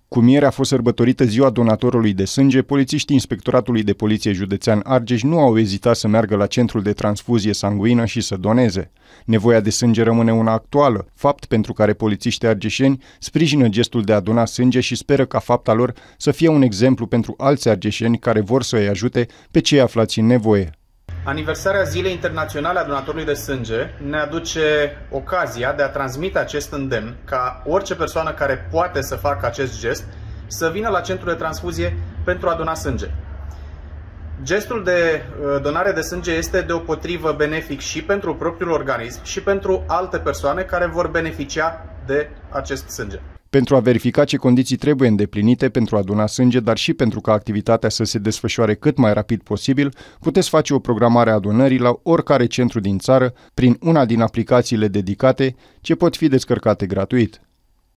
Cum ieri a fost sărbătorită ziua donatorului de sânge, polițiștii Inspectoratului de Poliție Județean Argeș nu au ezitat să meargă la centrul de transfuzie sanguină și să doneze. Nevoia de sânge rămâne una actuală, fapt pentru care polițiștii argeșeni sprijină gestul de a dona sânge și speră ca fapta lor să fie un exemplu pentru alți argeșeni care vor să îi ajute pe cei aflați în nevoie. Aniversarea Zilei Internaționale a Donatorului de Sânge ne aduce ocazia de a transmite acest îndemn ca orice persoană care poate să facă acest gest să vină la centrul de transfuzie pentru a dona sânge. Gestul de donare de sânge este deopotrivă benefic și pentru propriul organism și pentru alte persoane care vor beneficia de acest sânge. Pentru a verifica ce condiții trebuie îndeplinite pentru a dona sânge, dar și pentru ca activitatea să se desfășoare cât mai rapid posibil, puteți face o programare a donării la oricare centru din țară prin una din aplicațiile dedicate ce pot fi descărcate gratuit.